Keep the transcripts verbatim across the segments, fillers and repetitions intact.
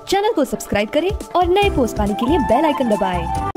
Channel को subscribe करें और नए पोस्ट पाने के लिए बेल आइकन दबाएं।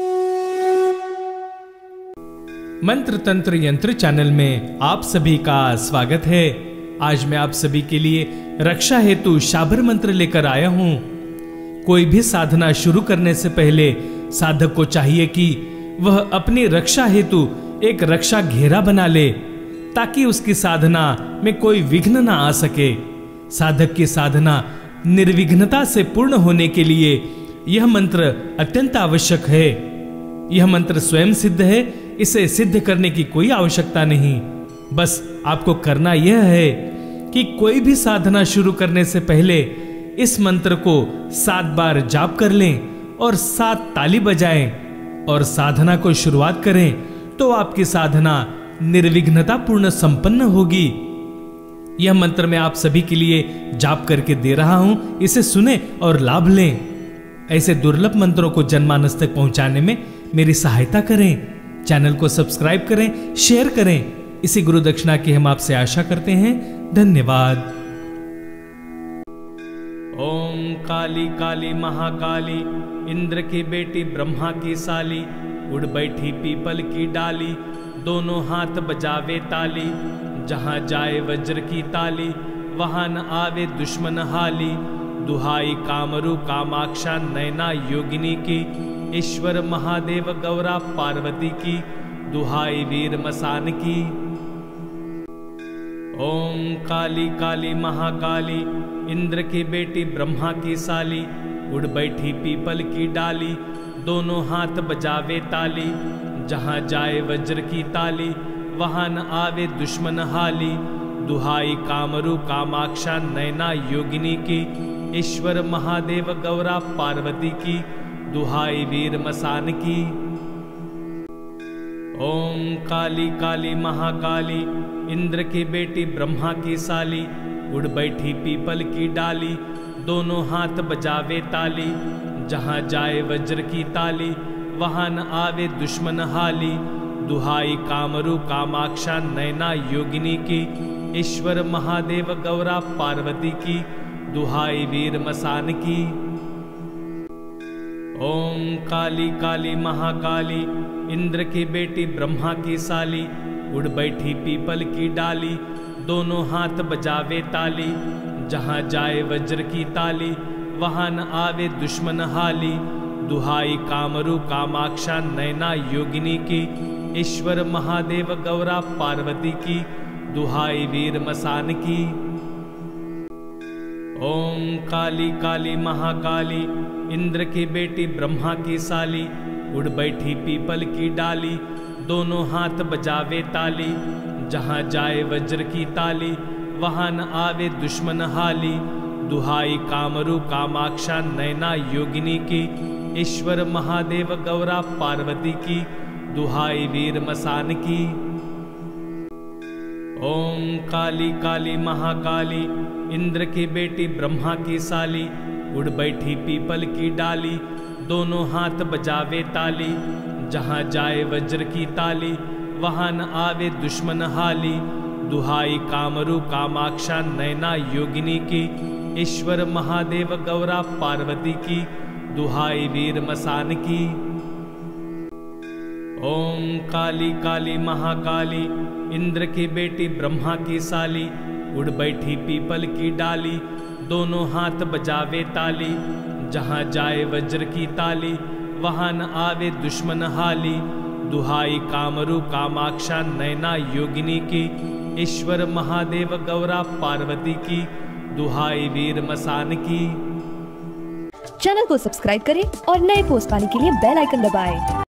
मंत्र तंत्र यंत्र चैनल में आप सभी का स्वागत है। आज मैं आप सभी के लिए रक्षा हेतु शाबर मंत्र लेकर आया हूं। कोई भी साधना शुरू करने से पहले साधक को चाहिए कि वह अपनी रक्षा हेतु एक रक्षा घेरा बना ले, ताकि उसकी साधना में कोई विघ्न ना आ सके। साधक की साधना निर्विघ्नता से पूर्ण होने के लिए यह मंत्र अत्यंत आवश्यक है। यह मंत्र स्वयं सिद्ध है, इसे सिद्ध करने की कोई आवश्यकता नहीं। बस आपको करना यह है कि कोई भी साधना शुरू करने से पहले इस मंत्र को सात बार जाप कर लें और सात ताली बजाएं और साधना को शुरुआत करें, तो आपकी साधना निर्विघ्नता पूर्ण संपन्न होगी। यह मंत्र मैं आप सभी के लिए जाप करके दे रहा हूं, इसे सुने और लाभ लें। ऐसे दुर्लभ मंत्रों को जनमानस तक पहुंचाने में मेरी सहायता करें। चैनल को सब्सक्राइब करें, शेयर करें। इसी गुरु दक्षिणा की हम आपसे आशा करते हैं। धन्यवाद। ओम काली काली महाकाली, इंद्र की बेटी ब्रह्मा की साली, उड़ बैठी पीपल की डाली, दोनों हाथ बजावे ताली, जहां जाए वज्र की ताली, वहां न आवे दुश्मन हाली। दुहाई कामरू कामाक्षा नैना योगिनी की, ईश्वर महादेव गौरा पार्वती की, दुहाई वीर मसान की। ओम काली काली महाकाली, इंद्र की बेटी ब्रह्मा की साली, उड़ बैठी पीपल की डाली, दोनों हाथ बजावे ताली, जहां जाए वज्र की ताली, वहां न आवे दुश्मन हाली। दुहाई कामरू कामाक्षा नैना योगिनी की, ईश्वर महादेव गौरा पार्वती की, दुहाई वीर मसान की। ओम काली काली महाकाली, इंद्र की बेटी ब्रह्मा की साली, उड़ बैठी पीपल की डाली, दोनों हाथ बजावे ताली, जहां जाए वज्र की ताली, वहां न आवे दुश्मन हाली। दुहाई कामरू कामाक्षा नैना योगिनी की, ईश्वर महादेव गौरा पार्वती की, दुहाई वीर मसान की। ओम काली काली महाकाली, इंद्र की बेटी ब्रह्मा की साली, उड़ बैठी पीपल की डाली, दोनों हाथ बजावे ताली, जहां जाए वज्र की ताली, वहां न आवे दुश्मन हाली। दुहाई कामरू कामाक्षा नैना योगिनी की, ईश्वर महादेव गौरा पार्वती की, दुहाई वीर मसान की। ओम काली काली महाकाली, इंद्र की बेटी ब्रह्मा की साली, उड़ बैठी पीपल की डाली, दोनों हाथ बजावे ताली, जहां जाए वज्र की ताली, वहां न आवे दुश्मन हाली। दुहाई कामरू कामाक्षा नैना योगिनी की, ईश्वर महादेव गौरा पार्वती की, दुहाई वीर मसान की। ओम काली काली महाकाली, इंद्र की बेटी ब्रह्मा की साली, उड़ बैठी पीपल की डाली, दोनों हाथ बजावे ताली, जहां जाए वज्र की ताली, वहां न आवे दुश्मन हाली। दुहाई कामरू कामाक्षा नैना योगिनी की, ईश्वर महादेव गौरा पार्वती की, दुहाई वीर मसान की। ओम काली काली महाकाली, इंद्र की बेटी ब्रह्मा की साली, उड़ बैठी पीपल की डाली, दोनों हाथ बजावे ताली, जहां जाए वज्र की ताली, वहां न आवे दुश्मन हाली। दुहाई कामरू कामाक्षा नैना योगिनी की, ईश्वर महादेव गौरा पार्वती की, दुहाई वीर मसान की। चैनल को सब्सक्राइब करें और नए पोस्ट पाने के लिए बेल आइकन दबाएं।